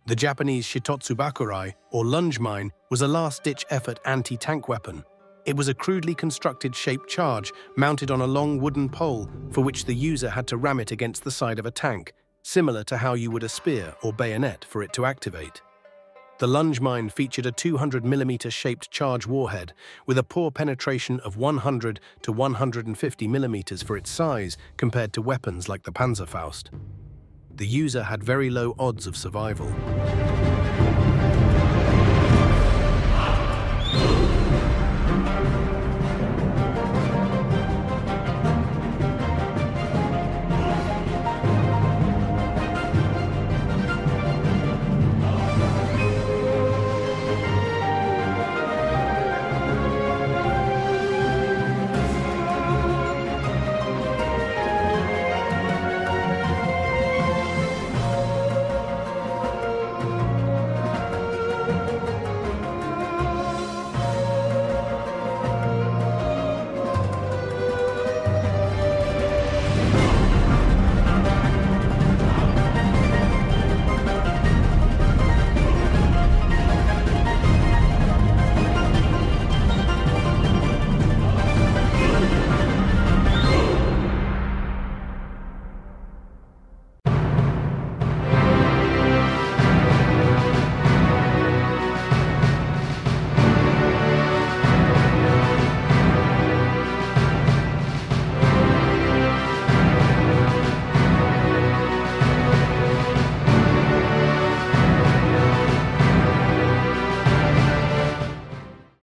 The Japanese Shitotsubakurai, or Lunge mine, was a last-ditch effort anti-tank weapon. It was a crudely constructed shaped charge mounted on a long wooden pole for which the user had to ram it against the side of a tank, similar to how you would a spear or bayonet for it to activate. The Lunge mine featured a 200mm shaped charge warhead with a poor penetration of 100 to 150mm for its size compared to weapons like the Panzerfaust. The user had very low odds of survival.